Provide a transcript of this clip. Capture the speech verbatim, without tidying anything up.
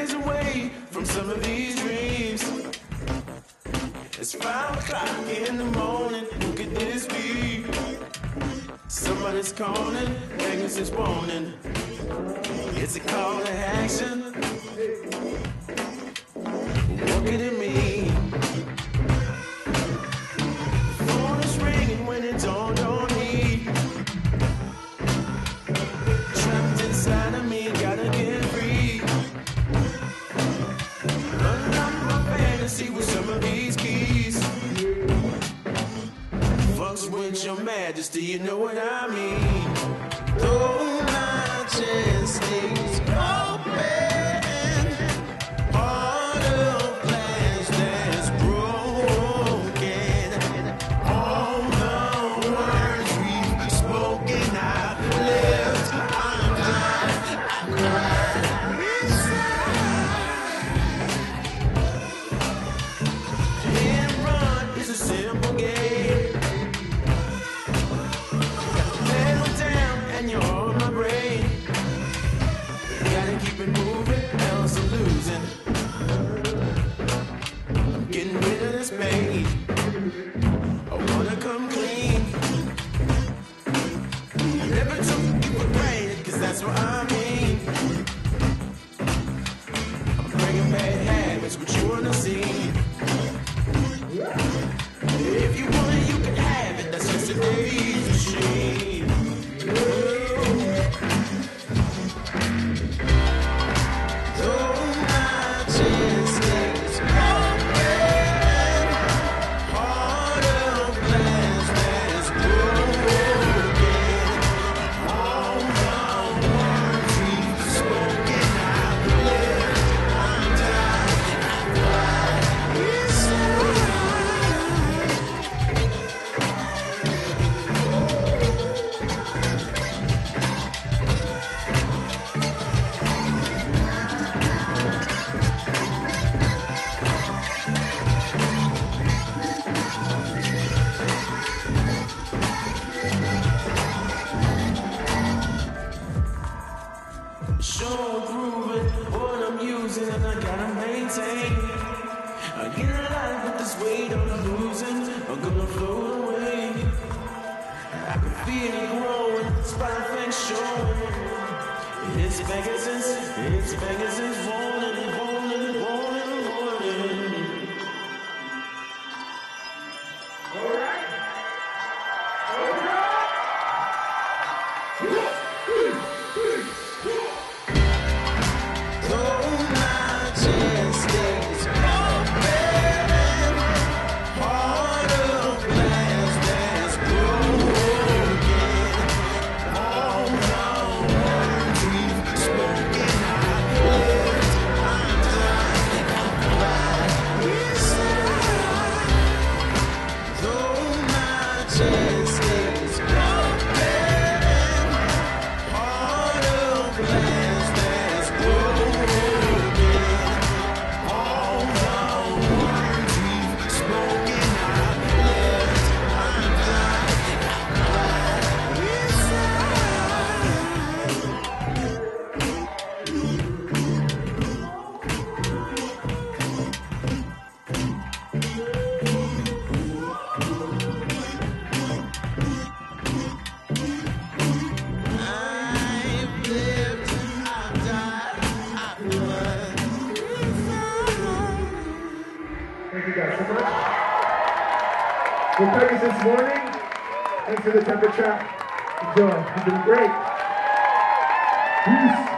days away from some of these dreams. It's five o'clock in the morning, who could this be? Somebody's calling, Pegasus is warning. It's a call to action. What could it mean? The phone is ringing when it dawned on me. Trapped inside of me, gotta get free. Unlock my fantasy with some of these keys. Fucks with your majesty, you know what I mean. Though my chest stays open, heart of glass that's broken. All the words we've spoken, I've left undone. I cried inside. Hit and run is a simple game. Pedal down and you're on my brain. Gotta keep it moving, else I'm losing. I'm getting rid of this pain. I wanna come clean. I never took you for granted, cause that's what I mean. I'm bringing bad habits, what you wanna see. If you want it, you can have it, that's just today's machine. Though my chest is open, heart of glass that's broken. All the words we've spoken, I've left undone. I cried inside. Show improving what I'm using, and I gotta maintain. I get alive with this weight I'm losing. I'm gonna float away. I can feel it growing, spine things showing. It's Pegasus, it's Pegasus, rolling, rolling, rolling, rolling. All right. All right. Though my chest stays open, heart of glass that's broken. All the words we've spoken, I've left undone. I cried inside. Though my chest stays open, heart of glass that's broken. All the words we've spoken, I've left undone. I cried I've lived, I've died, I've won. Thank you guys so much. Well, Pegasus this morning, thanks for the temper trap. Enjoy. You've been great. Peace.